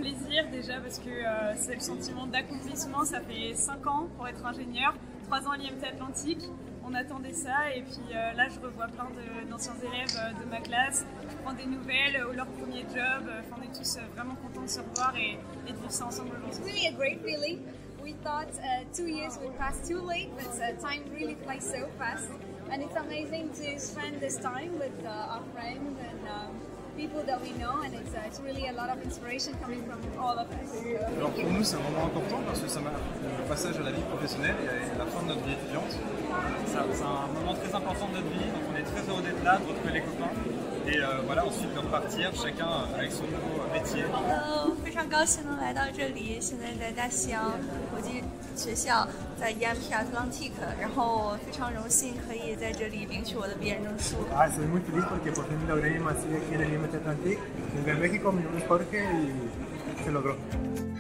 plaisir déjà parce que c'est le sentiment d'accomplissement. Ça fait 5 ans pour être ingénieur, 3 ans à l'IMT Atlantique. On attendait ça et puis là je revois plein d'anciens élèves de ma classe. Je prends des nouvelles ou leur premier job. On est tous vraiment contents de se revoir et de vivre ça ensemble aujourd'hui. It's really a great feeling. We thought 2 years would pass too late, but time really flies so fast. And it's amazing to spend this time with our friends and people that we know, and it's really a lot of inspiration coming from all of us. Alors pour nous c'est un moment important parce que ça marque le passage à la vie professionnelle et à la fin de notre vie étudiante. C'est un moment très important de notre vie, donc on est très heureux d'être là, de retrouver les copains et voilà, ensuite de repartir chacun avec son nouveau métier. 非常高兴能来到这里，现在在大西洋国际学校，在 IMT Atlantic， 然后非常荣幸可以在这里领取我的毕业证书。 Soy muy feliz porque por fin logré mi maestría aquí en el IMT Atlantic, en México. Mi nombre es Jorge y se logró.